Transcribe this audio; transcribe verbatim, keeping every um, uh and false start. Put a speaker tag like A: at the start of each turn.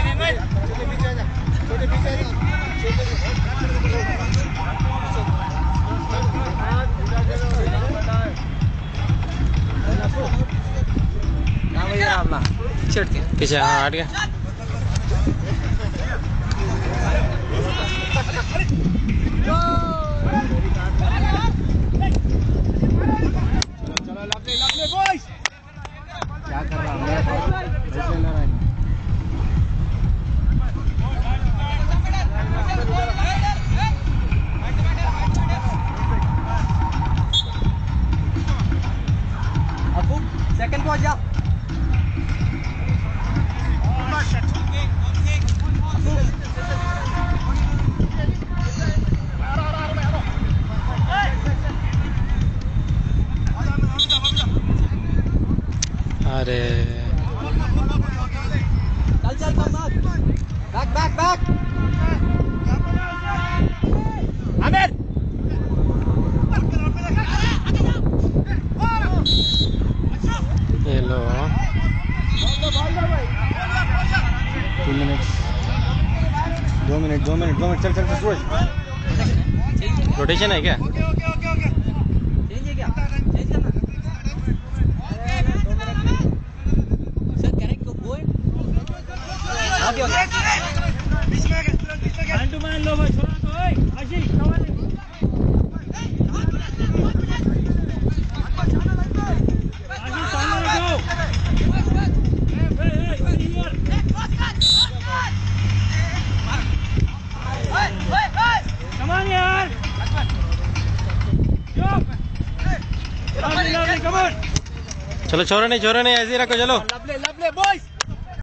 A: पीछे हाँ हट गया।
B: क्या कर रहा है? अबू सेकंड पहुंच जा।
A: अरे
B: चल चल बैक बैक बैक आमिर
A: ये लो
B: तीन मिनट दो मिनट दो मिनट दो मिनट चल चल चल सूरज
A: रोटेशन है क्या?
B: चेंज है क्या? चेंज करना सर करेक्ट को गो आगे मैन टू मैन लो भाई छोड़ा तो ओए आशी सवाल आशी सामने जाओ Come on, yaar. Lovely, lovely, come on.
A: चलो छोड़ो नहीं छोड़ो नहीं ऐसे ही रखो चलो।
B: Lovely, lovely, boys.